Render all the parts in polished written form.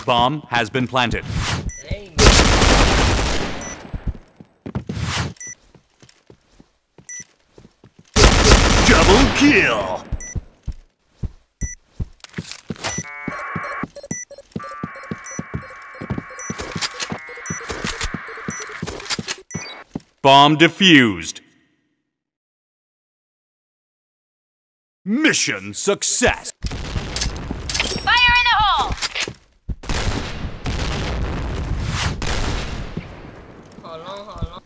Bomb has been planted. Hey. Double kill! Bomb defused. Mission success. Fire in the hole! Hold on.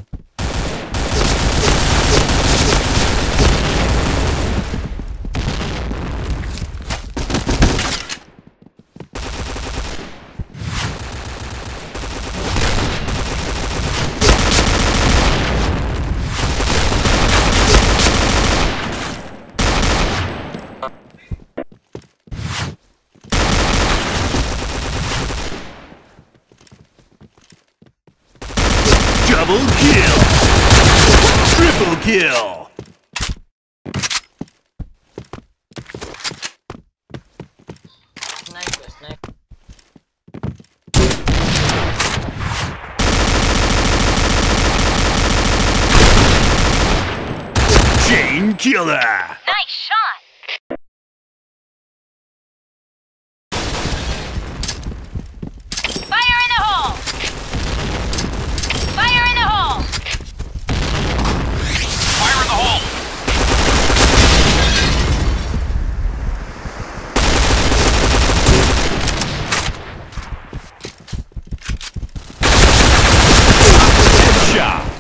Double kill! Triple kill! Sniper. Chain killer! Nice shot! Fire in the hole! Fire in the hole! Fire in the hole! Headshot!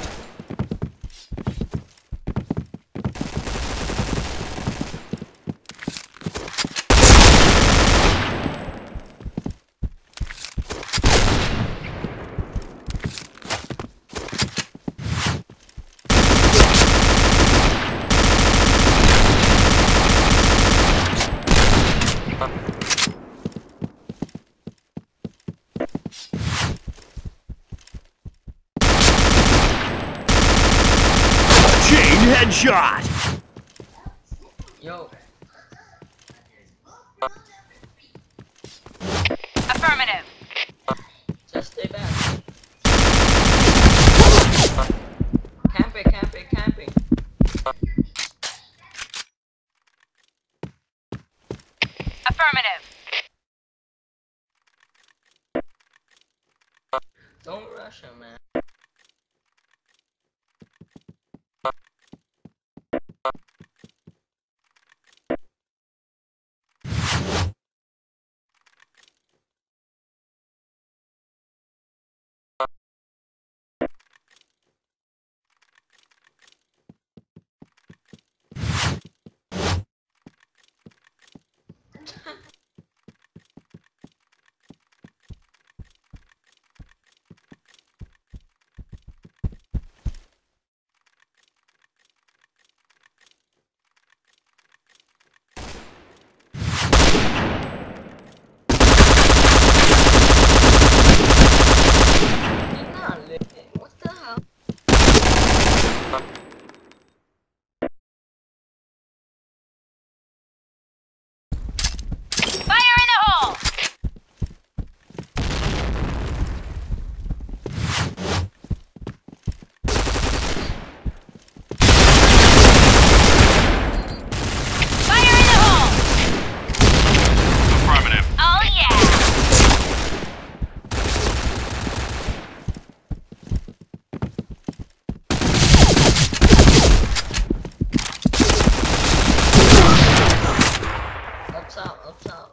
Headshot! Yo. Affirmative. Just stay back. Camping. Affirmative. Don't rush him, man. What the hell? Fire in the hole! Fire in the hole! Affirmative. Oh yeah! Up top.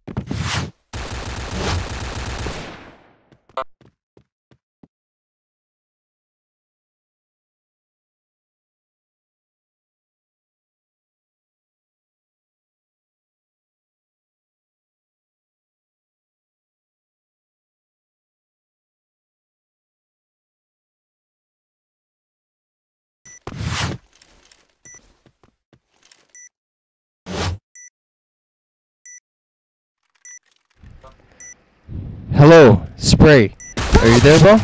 Hello, Spray. Are you there, bro?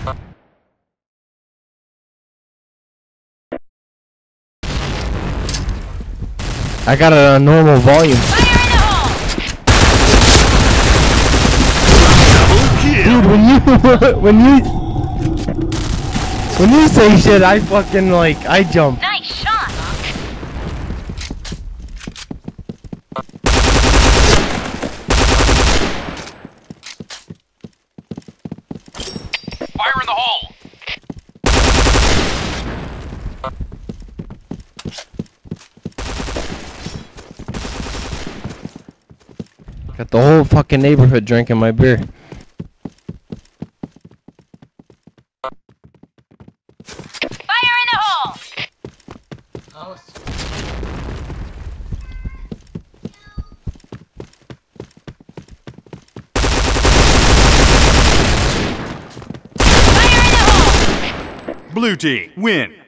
I got it on normal volume. Fire in the hole! Dude, when you say shit, I fucking like, I jump. Nice shot. Fire in the hole! Got the whole fucking neighborhood drinking my beer. Fire in the hole. I was Fire in the hole. Blue team, win!